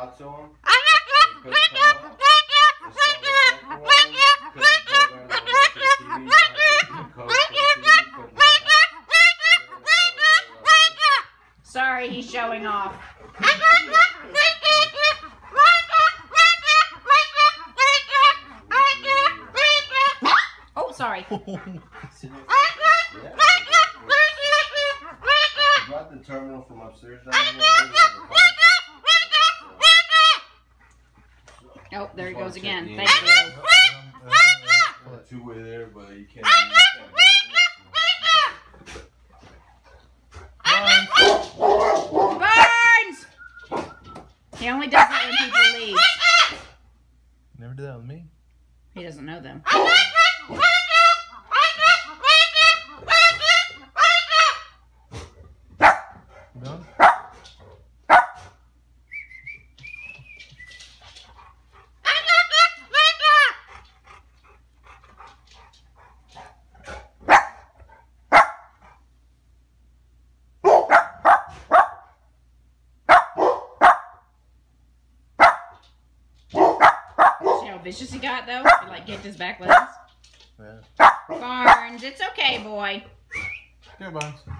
out to him. He couldn't come up. They saw the second one, couldn't go there, they watched the TV, the coach for the TV, couldn't Sorry, he's showing off. Oh, sorry. Brought the terminal from upstairs down Oh, there he goes again. Thank you. Two-way there, but you can't. Barnes! He only does that when people leave. Never did that with me. He doesn't know them. Done? See how vicious he got, though? He, like, kicked his back legs. Yeah. Barnes, it's okay, boy. Here, Barnes.